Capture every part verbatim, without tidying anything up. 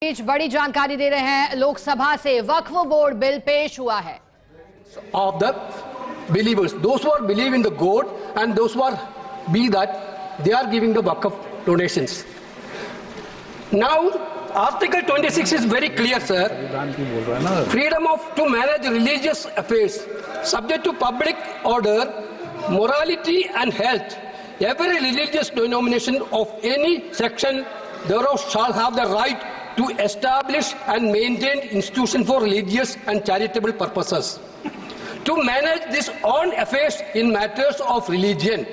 बीच बड़ी जानकारी दे रहे हैं लोकसभा से वक्फ बोर्ड बिल पेश हुआ है. Of the believers, those who are believe in the God and those who are be that they are giving the waqf donations. Now, Article twenty-six is very clear, sir. Freedom of to manage religious affairs, subject to public order, morality and health. Every religious denomination of any section thereof shall have the right to establish and maintain institutions for religious and charitable purposes, to manage this own affairs in matters of religion,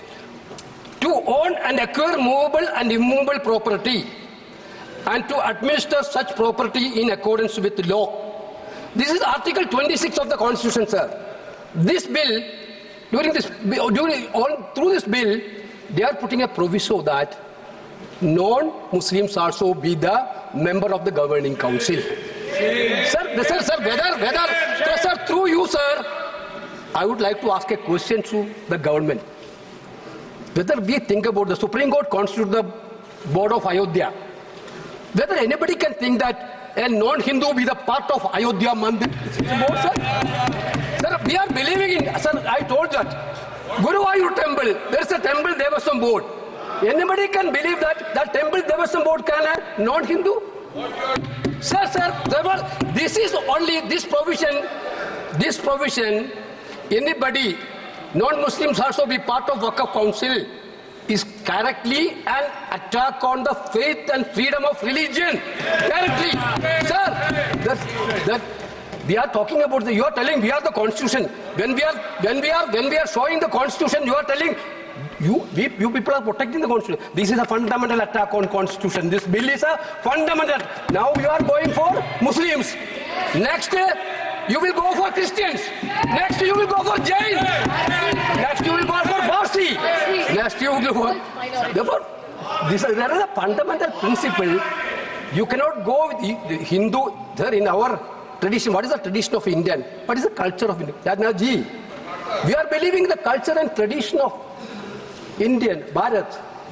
to own and acquire movable and immovable property, and to administer such property in accordance with law. This is Article twenty-six of the Constitution, sir. This bill, during this, during, on, through this bill, they are putting a proviso that non-Muslims also be the member of the governing council. Sir, sir, sir, whether, whether, sir, sir, through you, sir, I would like to ask a question to the government. Whether we think about the Supreme Court constitute the board of Ayodhya, whether anybody can think that a non-Hindu be the part of Ayodhya Mandir board, sir? Sir, we are believing in, sir, I told that. Guruvayur temple, there is a temple, there was some board. Anybody can believe that that temple Devasam board can have non-Hindu? Sir, sir, was, this is only this provision, this provision, anybody, non-Muslims also be part of Waqf Council is correctly an attack on the faith and freedom of religion. Correctly. Sir, that, that we are talking about the, you are telling we are the constitution. When we are, when we are, when we are showing the constitution, you are telling You, we, you people are protecting the constitution. This is a fundamental attack on constitution. This bill is a fundamental. Now you are going for Muslims. Next, you will go for Christians. Next, you will go for Jain. Next, you will go for Parsi. Next, you will go for. Therefore, this is, there is a fundamental principle. You cannot go with the Hindu. There in our tradition, what is the tradition of Indian? What is the culture of India? Yadnaji, we are believing the culture and tradition of Indian, Bharat,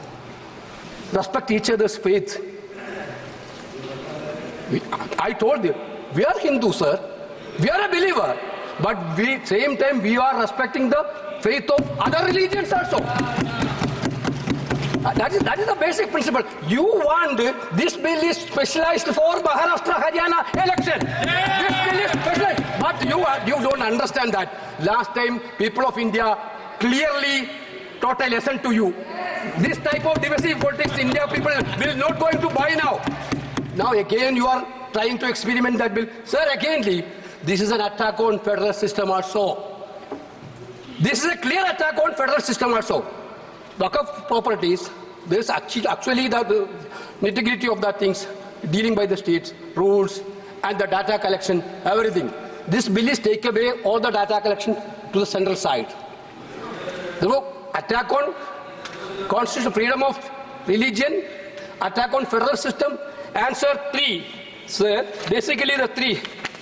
respect each other's faith. We, I told you, we are Hindu, sir. We are a believer. But we, same time, we are respecting the faith of other religions also. Uh, that is, that is the basic principle. You want, this bill is specialized for Maharashtra, Haryana election. Yeah. This bill is specialized. But you, uh, you don't understand that. Last time, people of India clearly taught a lesson to you. This type of divisive politics, India people will not going to buy now. Now again you are trying to experiment that bill. Sir, again, this is an attack on federal system also. This is a clear attack on federal system also. Waqf properties, there is actually, actually the, the nitty-gritty of the things dealing by the states, rules and the data collection, everything. This bill is take away all the data collection to the central side. Therefore, attack on constitutional freedom of religion, attack on federal system. Answer three, sir. Basically the three.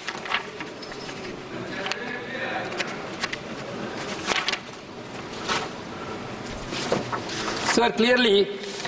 Sir, clearly,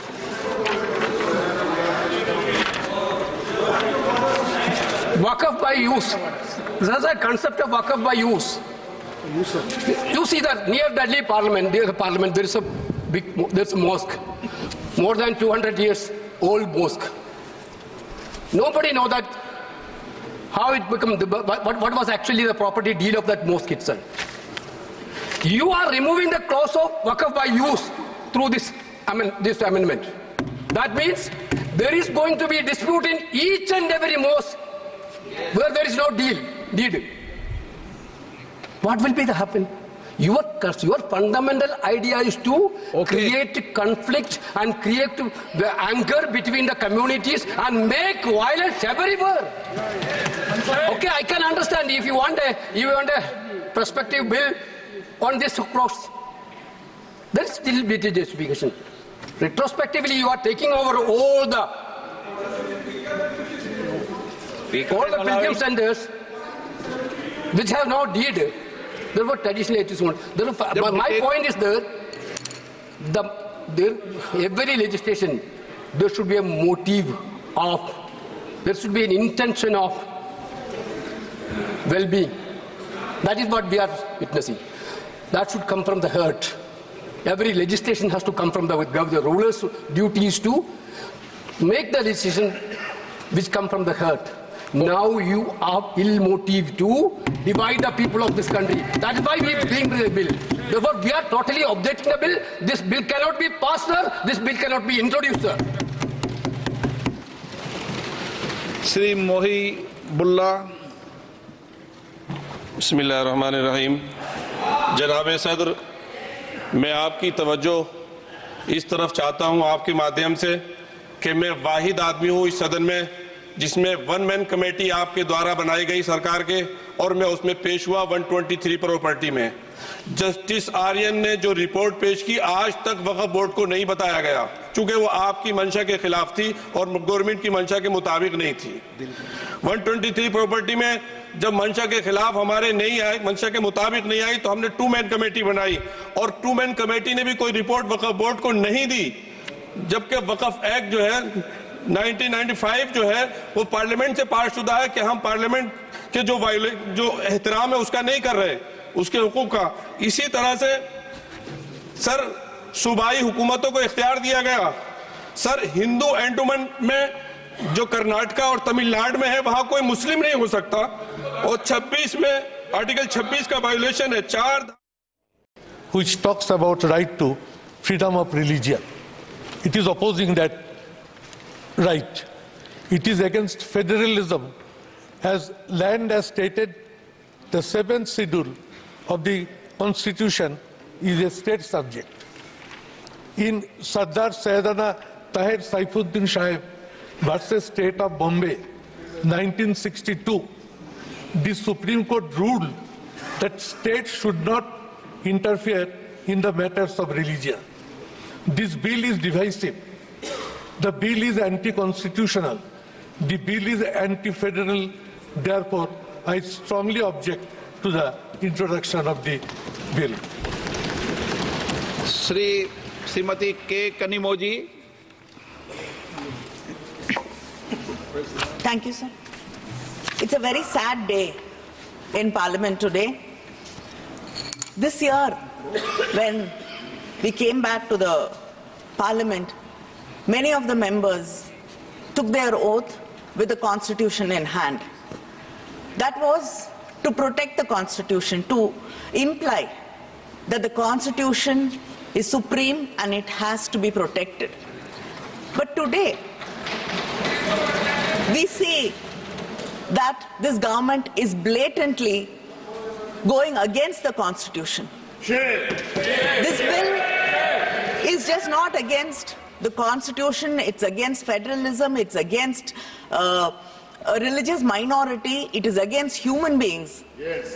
waqf by use. There is a concept of waqf by use. You see that near Delhi Parliament, there is a parliament, there is a big, there is a mosque, more than two hundred years old mosque. Nobody know that how it became, the, what, what was actually the property deed of that mosque itself. You are removing the clause of waqf by use through this, I mean, this amendment. That means there is going to be a dispute in each and every mosque where there is no deal, deed. What will be the happen? Your, your fundamental idea is to okay. create conflict and create the anger between the communities and make violence everywhere. Okay, I can understand if you want a, you want a prospective bill on this cross. There is still be justification. Retrospectively, you are taking over all the all the pilgrim centers which have no deed. Therefore, traditionally it is one. Therefore, my point is that the, there, every legislation, there should be a motive of There should be an intention of well-being. That is what we are witnessing. That should come from the heart. Every legislation has to come from the, the ruler's duty is to make the decision which come from the heart. Now you are ill-motivated to divide the people of this country. That is why we bring the bill. Therefore, we are totally objecting the bill. This bill cannot be passed, sir. This bill cannot be introduced, sir. Shri Mohi Bulla. बिस्मिल्लाहिर्रहमानिर्रहीम। जनाब सदर, मैं आपकी तवज्जो इस तरफ चाहता हूं आपके माध्यम से कि मैं वाहिद आदमी हूं इस सदन में जिसमें वन मैन कमेटी आपके द्वारा बनाई गई सरकार के, और मैं उसमें पेश हुआ एक सौ तेईस प्रॉपर्टी में। जस्टिस आर्यन ने जो रिपोर्ट पेश की आज तक वक्फ बोर्ड को नहीं बताया गया, चूंकि वो आपकी मंशा के खिलाफ थी और गवर्नमेंट की मंशा के मुताबिक नहीं थी। एक सौ तेईस प्रॉपर्टी में जब मंशा के खिलाफ हमारे नहीं आई, मंशा के मुताबिक नहीं आई, तो हमने टू मैन कमेटी बनाई और टू मैन कमेटी ने भी कोई रिपोर्ट वक्फ बोर्ड को नहीं दी, जबकि वक्फ एक्ट जो है उन्नीस सौ पचानवे जो है वो पार्लियामेंट से पास शुदा है कि हम पार्लियामेंट के जो जो एहतराम है उसका नहीं कर रहे, उसके हुकूक का। इसी तरह से सर सूबाई हुकूमतों को इख्तियार दिया गया। सर हिंदू एंडोमेंट में जो कर्नाटका और तमिलनाडु में है वहां कोई मुस्लिम नहीं हो सकता, और छब्बीस में आर्टिकल छब्बीस का वायोलेशन है। चार which talks about right to freedom of religion. It is opposing that right. It is against federalism, as land as stated, the seventh schedule of the Constitution is a state subject. In Sardar Sayyidana Tahir Saifuddin Sahib versus State of Bombay, nineteen sixty-two, the Supreme Court ruled that states should not interfere in the matters of religion. This bill is divisive. The bill is anti-constitutional. The bill is anti-federal. Therefore, I strongly object to the introduction of the bill. Shri Srimati K. Kanimoji. Thank you, sir. It's a very sad day in Parliament today. This year, when we came back to the Parliament, many of the members took their oath with the Constitution in hand. That was to protect the Constitution, to imply that the Constitution is supreme and it has to be protected. But today, we see that this government is blatantly going against the Constitution. This bill is just not against the Constitution, it's against federalism, it's against uh, a religious minority, it is against human beings. Yes.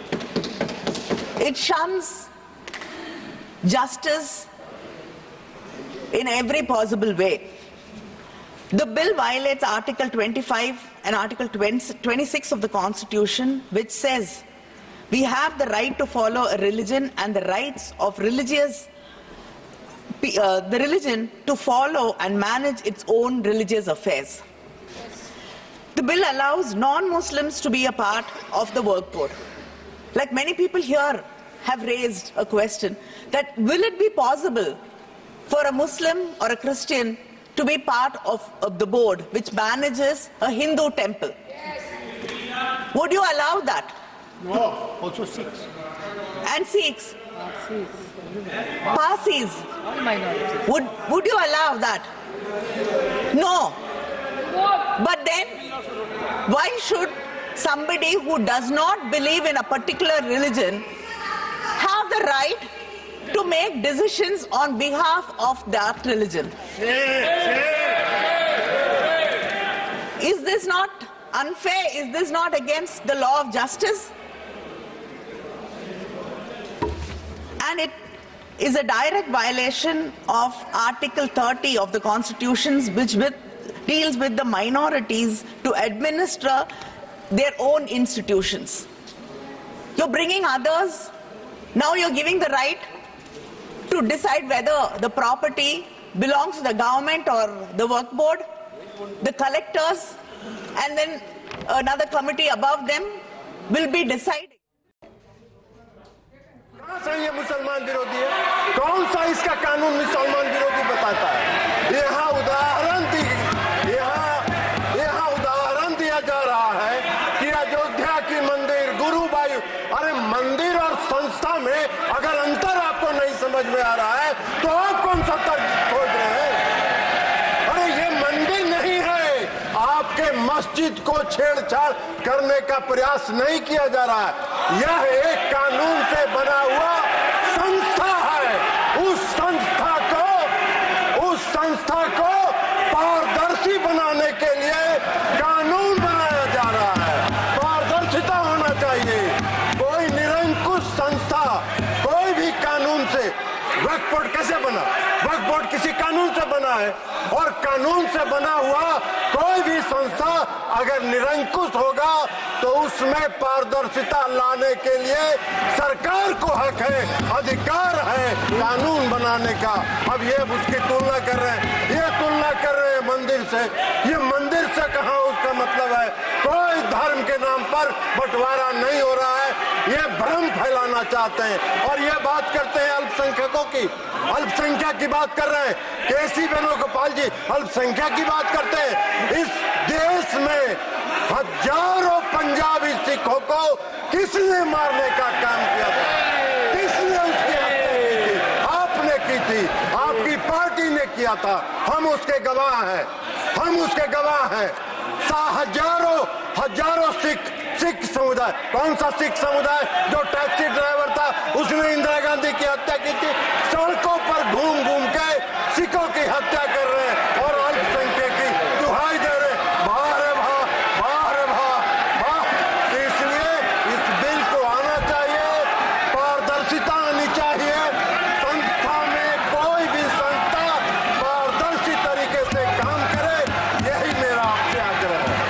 It shuns justice in every possible way. The bill violates Article twenty-five and Article twenty-six of the Constitution, which says we have the right to follow a religion and the rights of religious uh, the religion to follow and manage its own religious affairs. The bill allows non-Muslims to be a part of the work board. Like many people here have raised a question that will it be possible for a Muslim or a Christian to be part of, of the board which manages a Hindu temple? Yes. Would you allow that? No, also Sikhs. And Sikhs? Parsis? Would, would you allow that? No. But then, why should somebody who does not believe in a particular religion have the right to make decisions on behalf of that religion? Is this not unfair? Is this not against the law of justice? And it is a direct violation of Article thirty of the Constitution, which with, deals with the minorities to administer their own institutions. You're bringing others, now you're giving the right to decide whether the property belongs to the government or the work board, the collectors, and then another committee above them will be deciding. कौन सा ये मुसलमान विरोधी है? कौन सा इसका कानून मुसलमान विरोधी बताता है? यहाँ उदाहरण दी यहाँ यहाँ उदाहरण दिया जा रहा है कि अयोध्या की मंदिर गुरुवायु, अरे मंदिर और संस्था में अगर अंतर आपको नहीं समझ में आ रहा है तो आप कौन सा तर्क खोज रहे हैं? अरे ये मंदिर नहीं है, आपके मस्जिद को छेड़छाड़ करने का प्रयास नहीं किया जा रहा है। यह एक कानून से बना हुआ संस्था है। उस संस्था को उस संस्था को पारदर्शी बनाने के लिए कानून बनाया जा रहा है। पारदर्शिता होना चाहिए। कोई निरंकुश संस्था कोई भी कानून से, वक्फ बोर्ड कैसे बना? वक्फ बोर्ड किसी कानून से बना है, और कानून से बना हुआ कोई भी संस्था अगर निरंकुश होगा तो उसमें पारदर्शिता लाने के लिए सरकार को हक है, अधिकार है कानून बनाने का। अब ये उसकी तुलना कर रहे हैं, ये तुलना कर रहे हैं मंदिर से। ये मंदिर से कहाँ उसका मतलब है? कोई धर्म के नाम पर बंटवारा नहीं हो रहा है। ये भ्रम फैलाना चाहते हैं और ये बात करते हैं अल्पसंख्यकों की, अल्पसंख्यक की बात कर रहे हैं। केसी वेणुगोपाल जी अल्पसंख्यक की बात करते हैं। इस देश में हजारों पंजाबी सिखों को किसने मारने का काम किया था? किसने उसकी हत्या की थी? आपने की थी, आपकी पार्टी ने किया था। हम उसके गवाह हैं, हम उसके गवाह हैं। हजारों हजारों सिख सिख समुदाय, कौन सा सिख समुदाय जो टैक्सी ड्राइवर था उसने इंदिरा गांधी की हत्या की थी? सड़कों पर घूम घूम के सिखों की हत्या कर रहे हैं और अल्पसंख्यक की दुहाई दे रहे हैं। बाहर है भा, बाहर है भा, बाहर। इसलिए इस बिल को आना चाहिए, पारदर्शिता आनी चाहिए। संस्था में कोई भी संस्था पारदर्शी तरीके से काम करे, यही मेरा आपसे आग्रह है।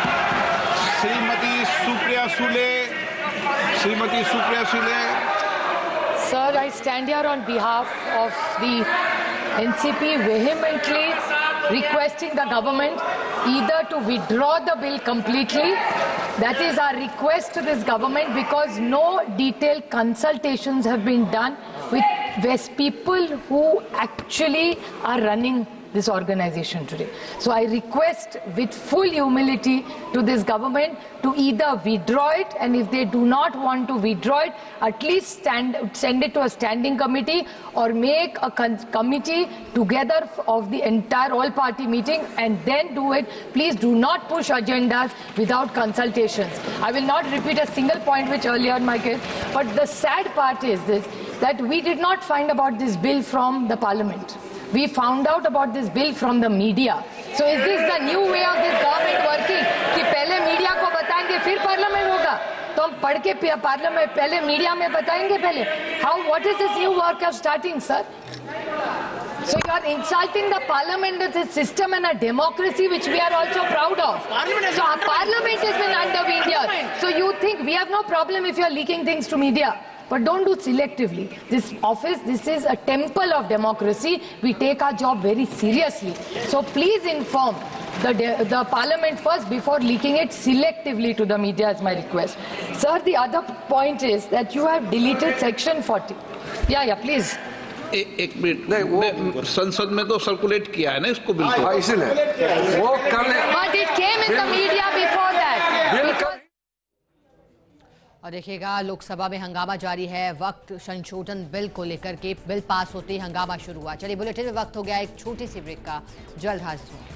Shrimati Supriya Sule, Shrimati Supriya Sule. Sir, I stand here on behalf of the N C P vehemently requesting the government either to withdraw the bill completely. That is our request to this government, because no detailed consultations have been done with West people who actually are running this organization today. So I request with full humility to this government to either withdraw it, and if they do not want to withdraw it, at least stand, send it to a standing committee or make a committee together of the entire all-party meeting and then do it. Please do not push agendas without consultations. I will not repeat a single point which earlier my kid, but the sad part is this, that we did not find about this bill from the parliament. We found out about this bill from the media. So is this the new way of this government working? कि पहले media को बताएंगे फिर parliament होगा? तो हम पढ़ के पार्लियामेंट पहले मीडिया में बताएंगे पहले? How? What is this new work of starting, sir? So you are insulting the parliament as a system and a democracy which we are also proud of. So our parliament has been undermined here. So you think we have no problem if you are leaking things to media? But don't do selectively. This office, this is a temple of democracy. We take our job very seriously. So please inform the, the parliament first before leaking it selectively to the media, is my request. Sir, the other point is that you have deleted section forty. Yeah, yeah, please. ए, एक minute नहीं, वो संसद में तो circulate किया है ना इसको बिल को, इसलिए वो कर ले। But it came in the media before that. Because और देखिएगा, लोकसभा में हंगामा जारी है। वक्त संशोधन बिल को लेकर के बिल पास होते ही हंगामा शुरू हुआ। चलिए बुलेटिन में वक्त हो गया एक छोटी सी ब्रेक का, जल्द हाजिर होंगे।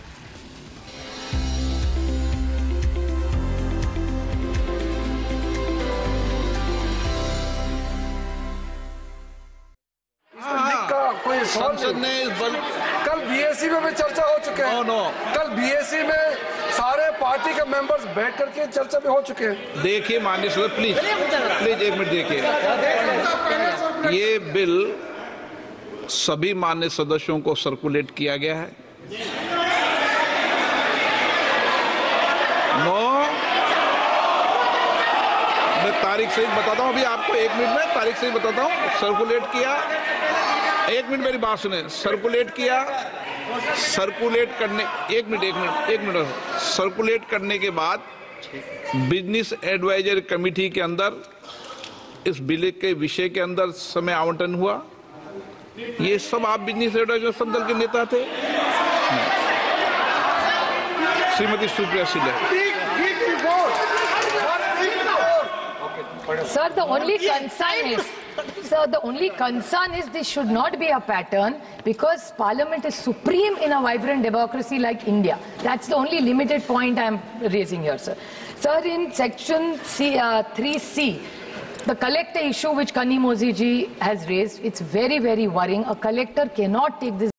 कोई संसद ने इस बल कल बीएससी में भी चर्चा हो चुके हैं। नो नो कल बीएससी में सारे पार्टी के मेंबर्स बैठ करके चर्चा में हो चुके हैं। देखिए माननीय सदस्य, प्लीज प्लीज एक मिनट देखिए, ये बिल सभी माननीय सदस्यों को सर्कुलेट किया गया है। नो, मैं तारीख सही बताता हूँ अभी आपको, एक मिनट में तारीख सही बताता हूँ। सर्कुलेट किया, एक मिनट मेरी बात सुने, सर्कुलेट किया सर्कुलेट करने एक मिनट एक मिनट एक मिनट सर्कुलेट करने के बाद बिजनेस एडवाइजर कमेटी के अंदर इस बिल के विषय के अंदर समय आवंटन हुआ। ये सब आप बिजनेस एडवाइजर सब दल के नेता थे। श्रीमती सुप्रिया सिले। Sir, the only concern is, sir, the only concern is this should not be a pattern because Parliament is supreme in a vibrant democracy like India. That's the only limited point I am raising here, sir. Sir, in section C, uh, three C, the collector issue which Kanimozhi ji has raised, it's very, very worrying. A collector cannot take this